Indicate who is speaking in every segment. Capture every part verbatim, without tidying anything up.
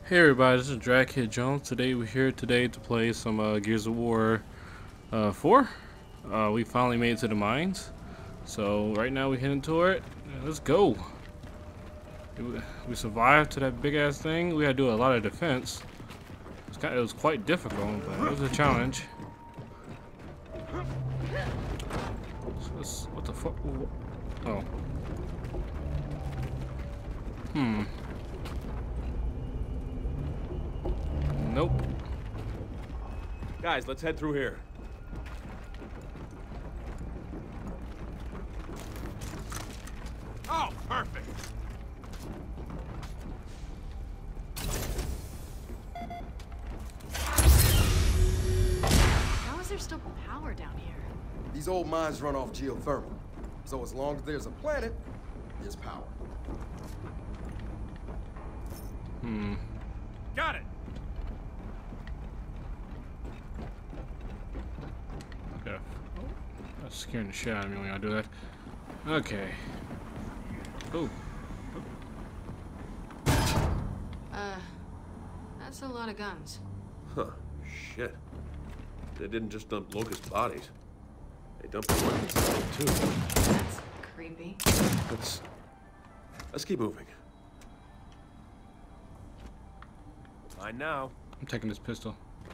Speaker 1: Hey everybody, this is Dragkid Jones. Today we're here today to play some uh, Gears of War uh, four. Uh, we finally made it to the mines. So right now we're heading toward it. Let's go. We survived to that big ass thing. We had to do a lot of defense. It was, kind of, it was quite difficult, but it was a challenge. So let's, what the fuck? Oh. Hmm. Nope.
Speaker 2: Guys, let's head through here. Oh, perfect.
Speaker 3: How is there still power down here?
Speaker 4: These old mines run off geothermal. So as long as there's a planet, there's power.
Speaker 1: Hmm.
Speaker 2: Got it.
Speaker 1: Yeah. Oh, that's scaring the shit out of me when I do that. Okay. Oh.
Speaker 3: Uh, that's a lot of guns.
Speaker 2: Huh. Shit. They didn't just dump locust bodies. They dumped the weapons in them too.
Speaker 3: That's creepy.
Speaker 2: Let's... Let's keep moving. Fine now.
Speaker 1: I'm taking this pistol.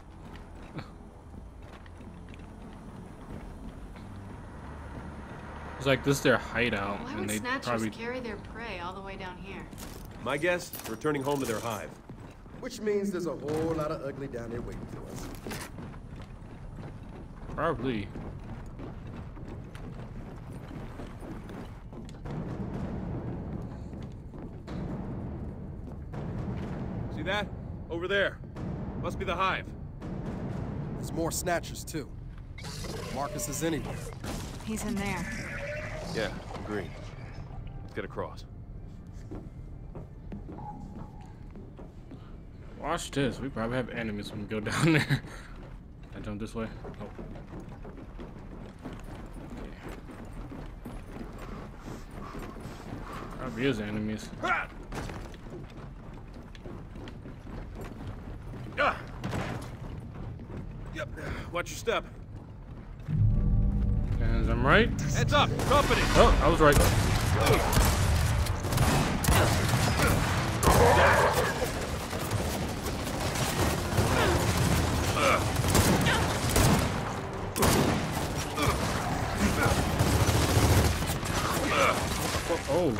Speaker 1: It's like this is their hideout,
Speaker 3: Why
Speaker 1: and
Speaker 3: would
Speaker 1: they
Speaker 3: snatchers
Speaker 1: probably
Speaker 3: carry their prey all the way down here?
Speaker 2: My guess, returning home to their hive.
Speaker 4: Which means there's a whole lot of ugly down there waiting for us.
Speaker 1: probably.
Speaker 2: See that? Over there. Must be the hive.
Speaker 4: There's more snatchers too. Marcus is anywhere.
Speaker 3: He's in there.
Speaker 2: Yeah, agree. Let's get across.
Speaker 1: Watch this. We probably have enemies when we go down there. I jump this way. Oh. Okay. Probably is enemies.
Speaker 2: Ah! Ah! Yep. Watch your step.
Speaker 1: And I'm right.
Speaker 2: Heads up, company.
Speaker 1: Oh, I was right. Oh.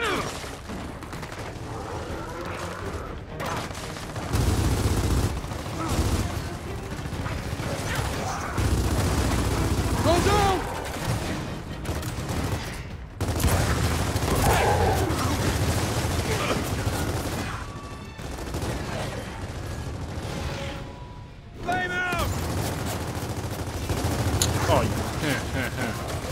Speaker 2: Go down! Flame out!
Speaker 1: Oh, yeah. Yeah, yeah.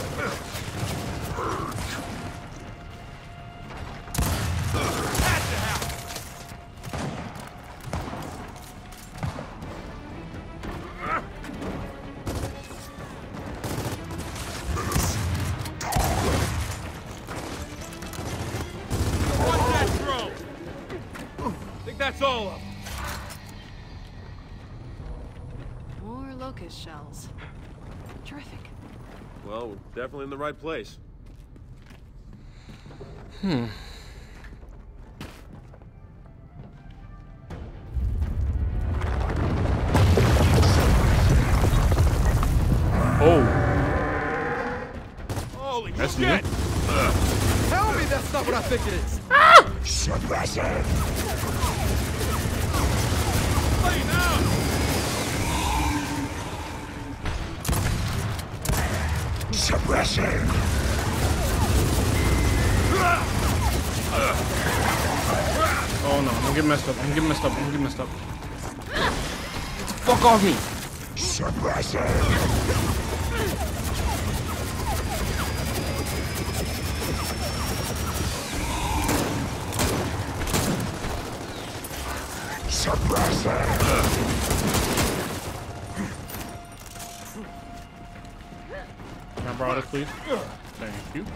Speaker 2: Watch that throw! Think that's all of them.
Speaker 3: More locust shells. Terrific.
Speaker 2: Well, we're definitely in the right place.
Speaker 1: Hmm. Oh,
Speaker 2: Holy
Speaker 1: that's
Speaker 2: shit!
Speaker 1: new.
Speaker 4: Tell me that's not what I think it is!
Speaker 5: Suppressor!
Speaker 2: Flame out!
Speaker 5: Suppressor!
Speaker 1: Oh no, I'm gonna get messed up. I'm gonna get messed up. I'm gonna get messed up. Fuck off me.
Speaker 5: Suppressor! Suppressor!
Speaker 1: Can I borrow this, please? Thank you.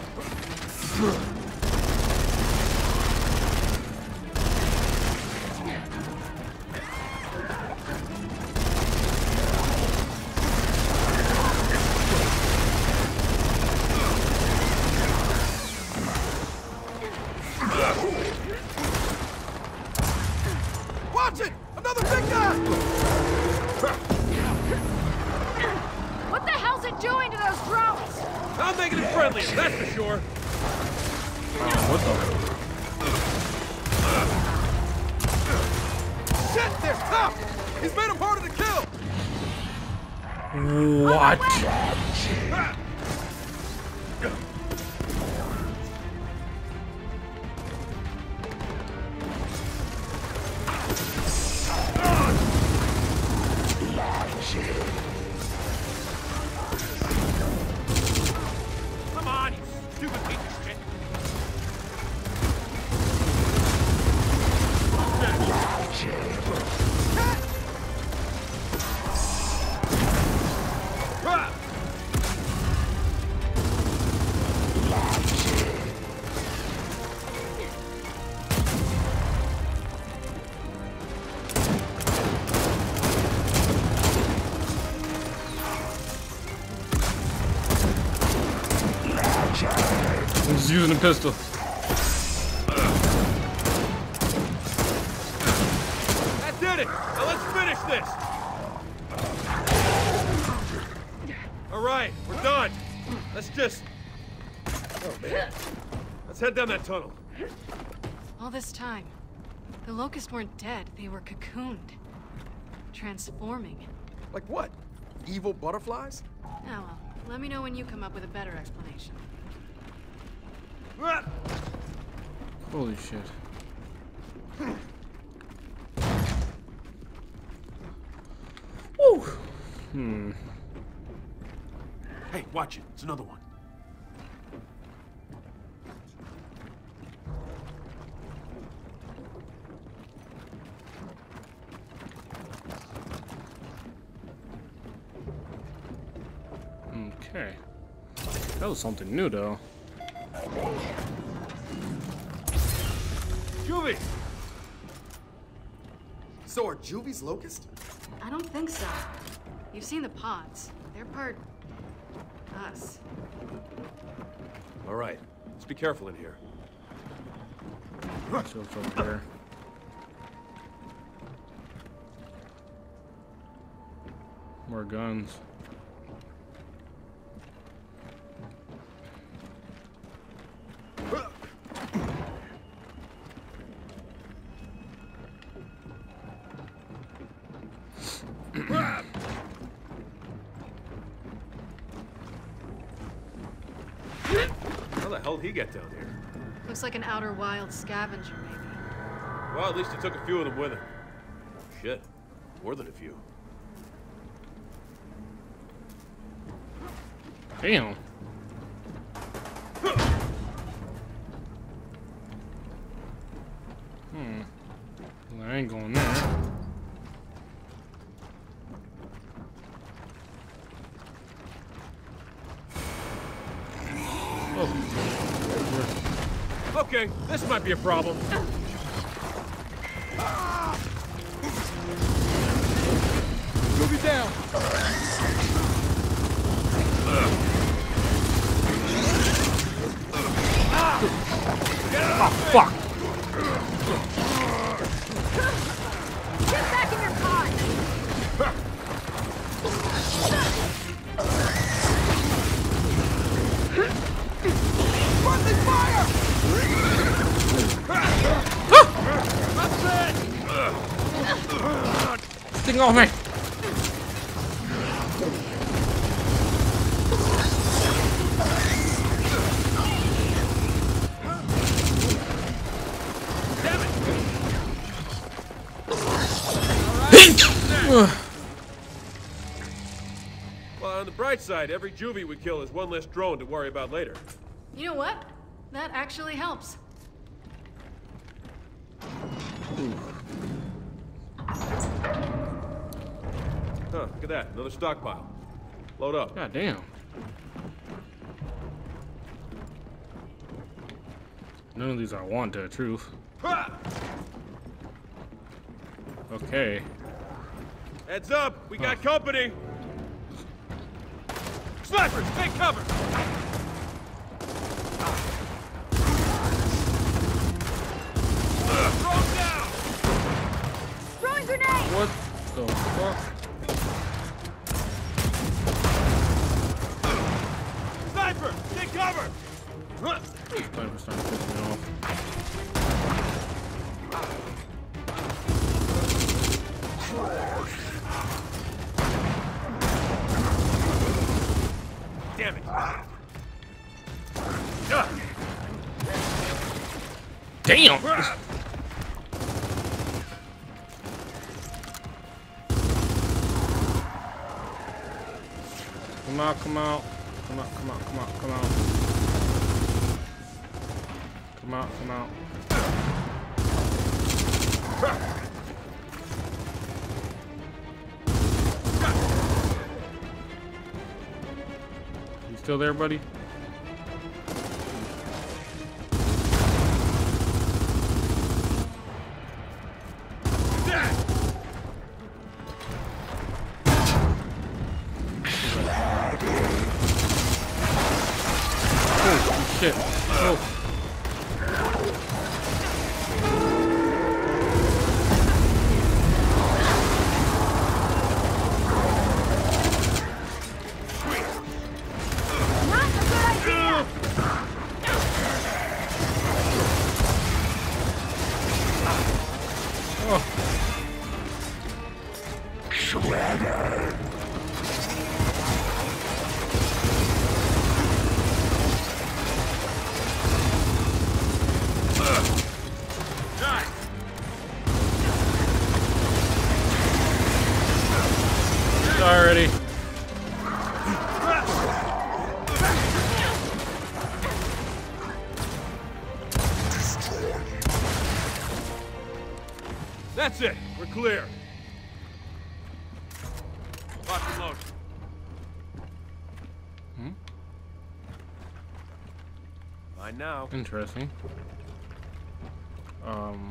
Speaker 1: Oh, what the?
Speaker 4: Shit, they're tough! He's made him harder to kill!
Speaker 1: What?
Speaker 2: Come on, you stupid piece of shit.
Speaker 1: He's using a pistol.
Speaker 2: That did it! Now let's finish this! Alright, we're done. Let's just... Oh, man. Let's head down that tunnel.
Speaker 3: All this time, the Locusts weren't dead. They were cocooned. Transforming.
Speaker 4: Like what? Evil butterflies?
Speaker 3: Oh well, let me know when you come up with a better explanation.
Speaker 1: Holy shit. Woo! Hmm.
Speaker 2: Hey, watch it. It's another one.
Speaker 1: Okay. That was something new, though.
Speaker 2: Juvie!
Speaker 4: So are Juvie's locusts?
Speaker 3: I don't think so. You've seen the pods. They're part... us.
Speaker 2: Alright, let's be careful in here.
Speaker 1: So it's over there. More guns.
Speaker 2: How the hell did he get down here?
Speaker 3: Looks like an Outer Wild scavenger, maybe.
Speaker 2: Well, at least he took a few of them with him. Shit, more than a few.
Speaker 1: Damn. Hmm. Well, I ain't going there. Oh.
Speaker 2: Okay, this might be a problem.
Speaker 4: Juvie down!
Speaker 1: Oh, fuck!
Speaker 6: Get back in your pod!
Speaker 4: Friendly fire!
Speaker 1: Thing off me!
Speaker 2: Well, on the bright side, every juvie we kill is one less drone to worry about later.
Speaker 3: You know what? That actually helps.
Speaker 2: Huh, look at that. Another stockpile. Load up.
Speaker 1: God damn. None of these I want, to tell the truth. Okay.
Speaker 2: Heads up! We got company! Snipers, take cover! Throw down!
Speaker 6: Throwing grenade!
Speaker 1: What the fuck?
Speaker 2: Sniper, take cover!
Speaker 1: Sniper starting to piss me off.
Speaker 2: Damn it!
Speaker 1: Damn! Come out, come out. Come out, come out, come out, come out. Come out, come out. You still there, buddy? Oh, shit. Oh. Already.
Speaker 2: That's it. We're clear. Lock and load.
Speaker 1: Hmm?
Speaker 2: Fine now.
Speaker 1: Interesting. Um.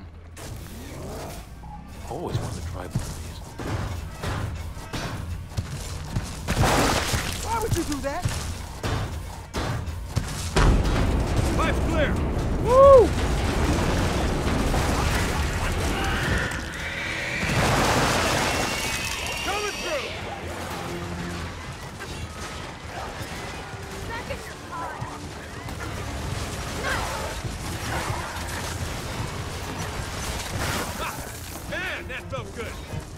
Speaker 2: Always wanted to try one of these.
Speaker 4: Why would you do that?
Speaker 2: Pipe's clear.
Speaker 1: Woo!
Speaker 2: Coming through.
Speaker 6: Back in your car.
Speaker 2: Man, that felt good.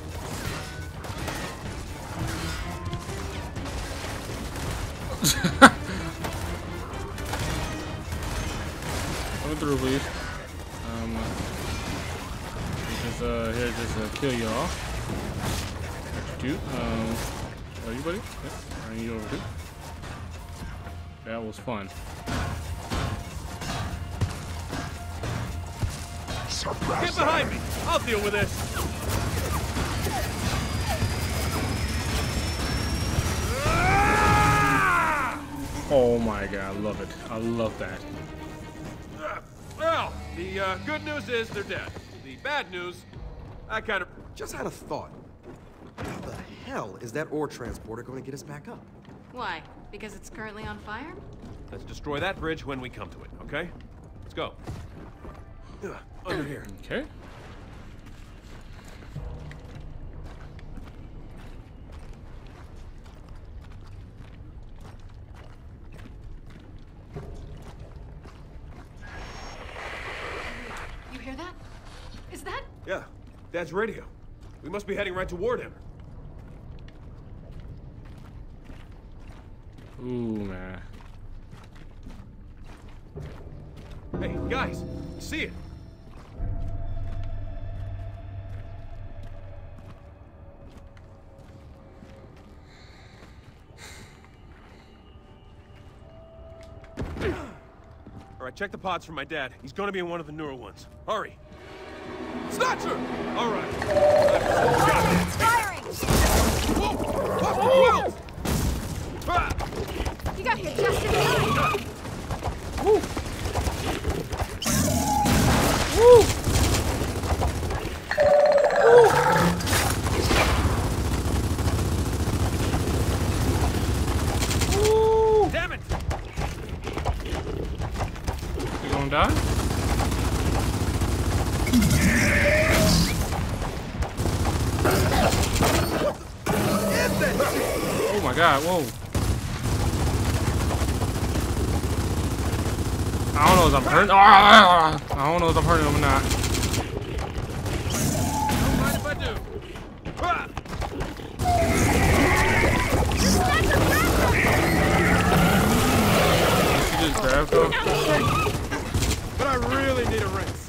Speaker 1: Coming through, please. Um, just uh, here, just uh, kill y'all. Shoot. Um, are you, buddy? Yep. Are you over too? That was fun.
Speaker 2: Get behind me. I'll deal with this.
Speaker 1: Oh my god, I love it. I love that.
Speaker 2: Uh, well, the uh, good news is they're dead. The bad news, I kind of...
Speaker 4: Just had a thought. How the hell is that ore transporter going to get us back up?
Speaker 3: Why? Because it's currently on fire?
Speaker 2: Let's destroy that bridge when we come to it, okay? Let's go. Ugh, under here.
Speaker 1: Okay.
Speaker 3: You hear that? Is that?
Speaker 2: Yeah, Dad's radio. We must be heading right toward him.
Speaker 1: Ooh, man.
Speaker 2: Hey, guys, you see it? All right, check the pods for my dad. He's gonna be in one of the newer ones. Hurry. Snatcher! All right.
Speaker 6: It's firing!
Speaker 2: Whoa! Whoa! Whoa! Ah!
Speaker 6: You got here just in time!
Speaker 1: Woo! Woo! Woo!
Speaker 2: Damn it!
Speaker 1: You gonna die? Oh my god, whoa. I don't know if I'm hurting. I don't know if I'm hurting him or not.
Speaker 2: Don't mind if I do. Ah!
Speaker 1: She just grabbed him.
Speaker 2: But I really need a rinse.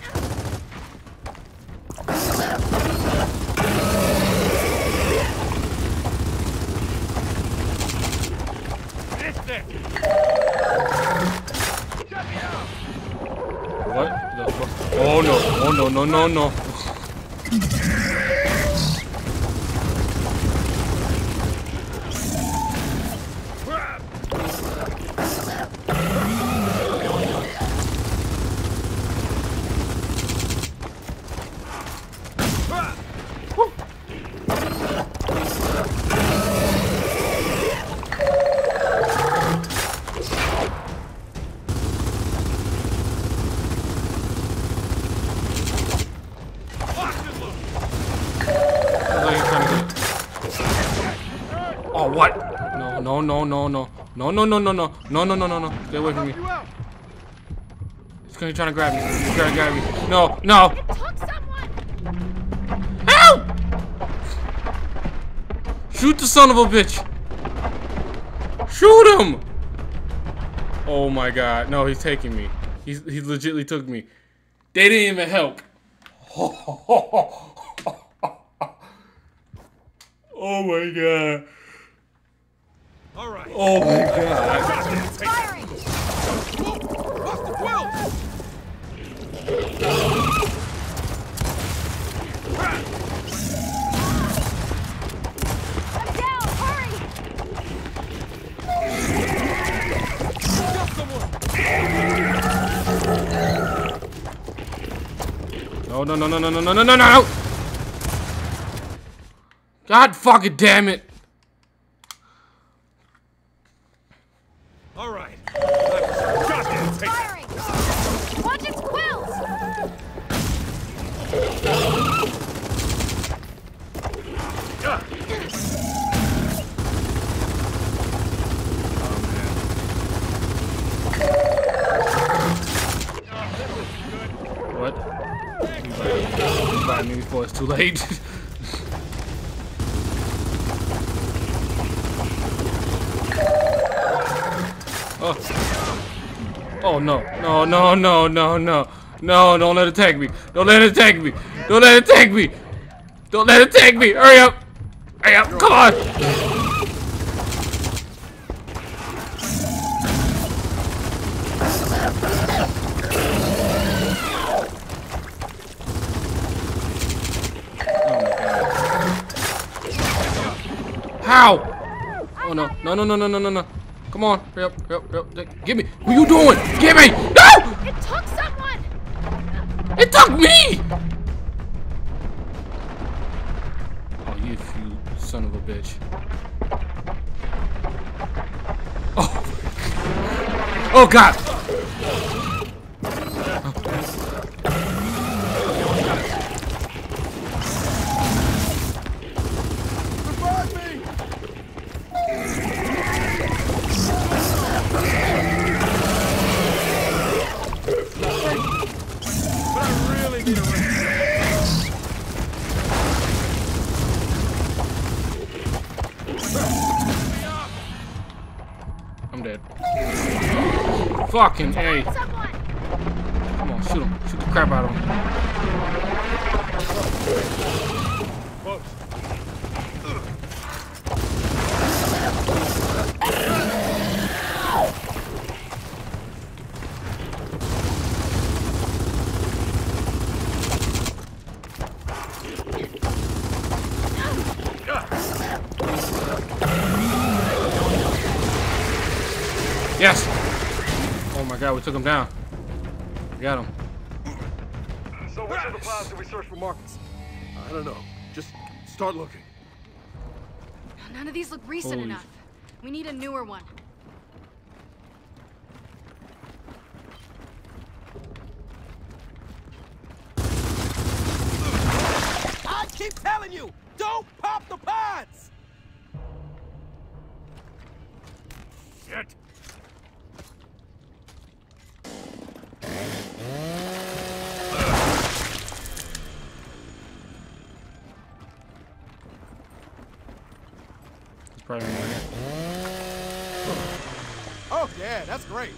Speaker 2: This thing. Shut me out.
Speaker 1: What the fuck? Oh no! Oh no! No! No! No! Oh, what? No, no, no, no, no. No, no, no, no, no. No, no, no, no, no. Stay away from me. He's gonna try to grab me. He's trying to grab me. No, no.
Speaker 6: It took someone!
Speaker 1: Help! Shoot the son of a bitch. Shoot him! Oh my god. No, he's taking me. He's he legitimately took me. They didn't even help. Oh my god.
Speaker 2: All right.
Speaker 1: Oh my god.
Speaker 6: Firing!
Speaker 2: Bust the quilt!
Speaker 6: I'm down! Hurry!
Speaker 2: Kill someone!
Speaker 1: No, no, no, no, no, no, no, no, no, no! God fucking damn it!
Speaker 2: All right. Goddamn, take that.
Speaker 6: Firing! Watch its quills!
Speaker 2: Ah.
Speaker 1: What? You buy me before it's too late. Oh. Oh no. No, no, no, no, no. No, don't let it tag me. Don't let it tag me. Don't let it tag me. Don't let it tag me. Hurry up. Hurry up. Come on. How? Oh no. No, no, no, no, no, no, no. Come on. Hurry up. Hurry up. Hurry up. Give me. What are you doing? Give me. No!
Speaker 6: It took someone!
Speaker 1: It took me! Oh, you, you son of a bitch. Oh. Oh, God.
Speaker 2: Revive me! But I really need a rinse.
Speaker 1: I'm dead. Fucking A.
Speaker 6: Someone!
Speaker 1: Come on, shoot him. Shoot the crap out of him.
Speaker 2: Close.
Speaker 1: Yes! Oh my god, we took him down. We got him.
Speaker 2: So which of the files do we search for markings? I don't know. Just start looking.
Speaker 3: None of these look recent
Speaker 1: Holy
Speaker 3: enough. We need a newer one.
Speaker 2: I keep telling you, don't pop the pods! Shit.
Speaker 4: Yeah, that's great.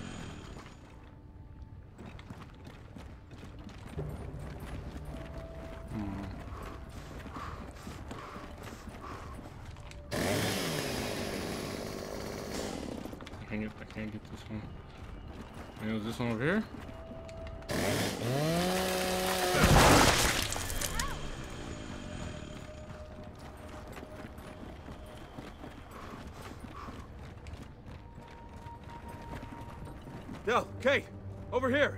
Speaker 1: I can't get, I can't get this one. And was this one over here?
Speaker 2: Del, Kate, over here.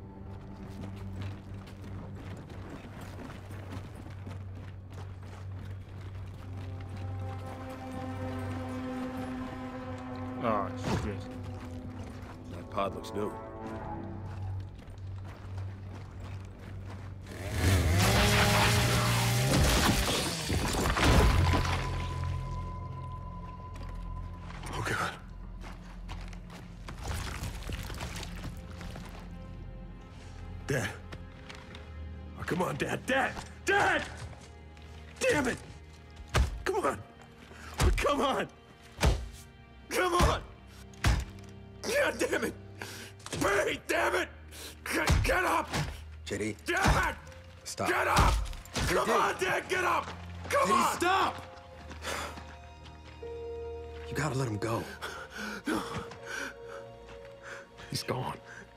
Speaker 1: Oh, shit.
Speaker 2: That pod looks new.
Speaker 5: Oh, God. Dad. Oh, come on, Dad. Dad! Dad! Damn it! Come on! Oh, come on! Come on! God damn it! Wait, damn it! Get, get up!
Speaker 4: J D,
Speaker 5: Dad!
Speaker 4: stop.
Speaker 5: Get up! Come
Speaker 4: J D.
Speaker 5: on, Dad, get up! Come
Speaker 4: J D,
Speaker 5: on!
Speaker 4: stop! You gotta let him go.
Speaker 5: He's gone.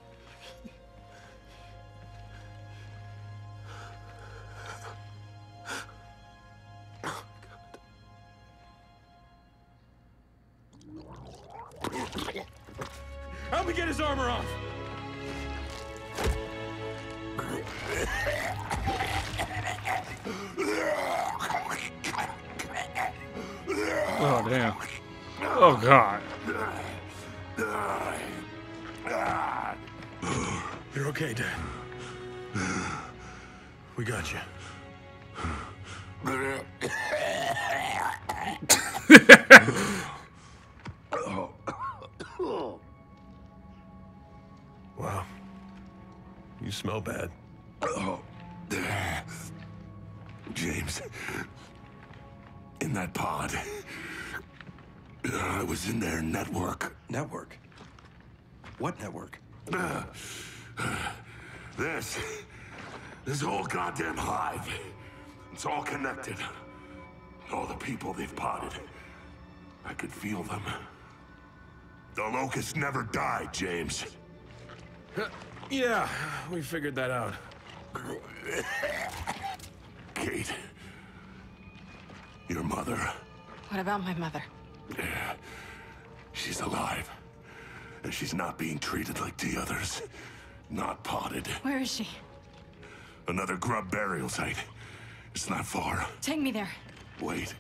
Speaker 5: Help me get his armor off!
Speaker 1: Oh, damn. Oh, God.
Speaker 5: You're okay, Dad. We got you. Wow. You smell bad. James. In that pod. I was in their network.
Speaker 4: Network? What network?
Speaker 5: This. This whole goddamn hive. It's all connected. All the people they've potted. I could feel them. The Locust never died, James. Yeah, we figured that out. Kate. Your mother.
Speaker 3: What about my mother?
Speaker 5: She's alive. And she's not being treated like the others. Not potted.
Speaker 3: Where is she?
Speaker 5: Another grub burial site. It's not far.
Speaker 3: Take me there.
Speaker 5: Wait.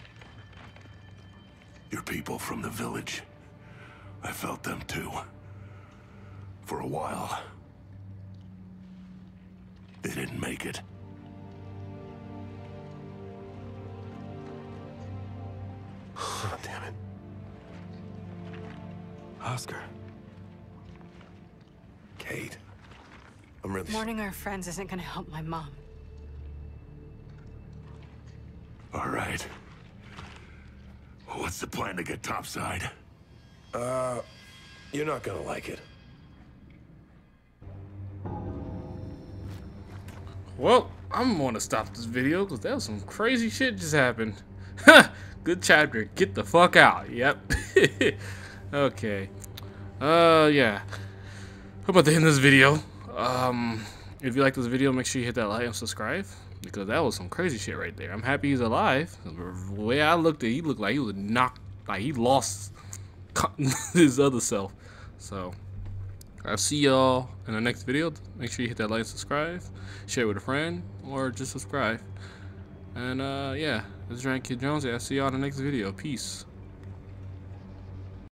Speaker 5: Your people from the village. I felt them too. For a while. They didn't make it. Oh, damn it.
Speaker 4: Oscar. Kate. I'm really...
Speaker 3: Mourning our friends isn't gonna help my mom.
Speaker 5: All right. What's the plan to get topside?
Speaker 4: Uh, you're not gonna like it.
Speaker 1: Well, I'm gonna stop this video because that was some crazy shit just happened. Good chapter. Get the fuck out. Yep. Okay. Uh, yeah. How about to end this video? Um, if you like this video, make sure you hit that like and subscribe because that was some crazy shit right there. I'm happy he's alive. The way I looked at, he looked like he was knocked, like he lost his other self. So I'll see y'all in the next video. Make sure you hit that like and subscribe, share it with a friend, or just subscribe. And uh, yeah, this is Rankin Jones. I'll see y'all in the next video. Peace.